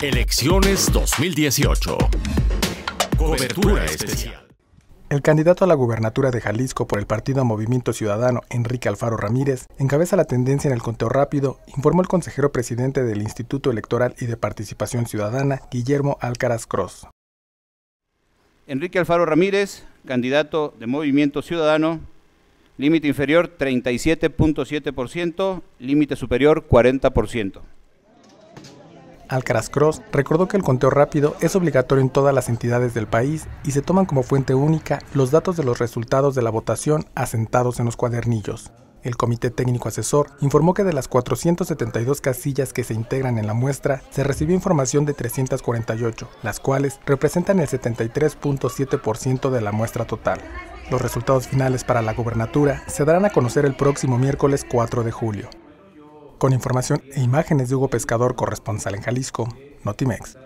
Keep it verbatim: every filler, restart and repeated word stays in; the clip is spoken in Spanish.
Elecciones dos mil dieciocho. Cobertura especial. El candidato a la gubernatura de Jalisco por el partido Movimiento Ciudadano, Enrique Alfaro Ramírez, encabeza la tendencia en el conteo rápido, informó el consejero presidente del Instituto Electoral y de Participación Ciudadana, Guillermo Alcaraz Cross. Enrique Alfaro Ramírez, candidato de Movimiento Ciudadano, límite inferior treinta y siete punto siete por ciento, límite superior cuarenta por ciento. Alcaraz Cross recordó que el conteo rápido es obligatorio en todas las entidades del país y se toman como fuente única los datos de los resultados de la votación asentados en los cuadernillos. El Comité Técnico Asesor informó que de las cuatrocientas setenta y dos casillas que se integran en la muestra, se recibió información de trescientas cuarenta y ocho, las cuales representan el setenta y tres punto siete por ciento de la muestra total. Los resultados finales para la gubernatura se darán a conocer el próximo miércoles cuatro de julio. Con información e imágenes de Hugo Pescador, corresponsal en Jalisco, Notimex.